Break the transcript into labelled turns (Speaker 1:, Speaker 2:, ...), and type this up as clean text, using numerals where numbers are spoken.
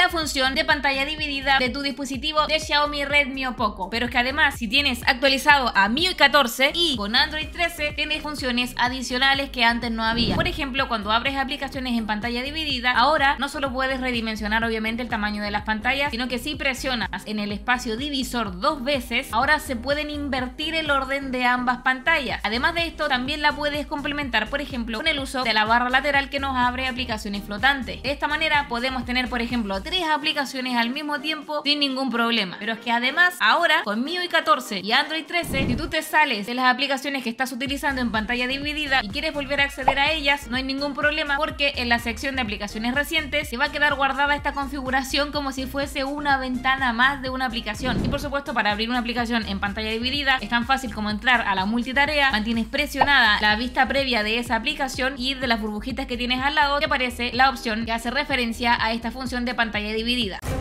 Speaker 1: la función de pantalla dividida de tu dispositivo de Xiaomi Redmi o Poco. Pero es que además, si tienes actualizado a MIUI 14 y con Android 13, tienes funciones adicionales que antes no había. Por ejemplo, cuando abres aplicaciones en pantalla dividida, ahora no solo puedes redimensionar obviamente el tamaño de las pantallas, sino que si presionas en el espacio divisor 2 veces, ahora se pueden invertir el orden de ambas pantallas. Además de esto, también la puedes complementar, por ejemplo, con el uso de la barra lateral que nos abre aplicaciones flotantes. De esta manera podemos tener, por ejemplo, 3 aplicaciones al mismo tiempo sin ningún problema. Pero es que además, ahora con MIUI 14 y Android 13, si tú te sales de las aplicaciones que estás utilizando en pantalla dividida y quieres volver a acceder a ellas, no hay ningún problema, porque en la sección de aplicaciones recientes se va a quedar guardada esta configuración como si fuese una ventana más de una aplicación. Y por supuesto, para abrir una aplicación en pantalla dividida es tan fácil como entrar a la multitarea, mantienes presionada la vista previa de esa aplicación y de las burbujitas que tienes al lado te aparece la opción que hace referencia a esta función de pantalla dividida.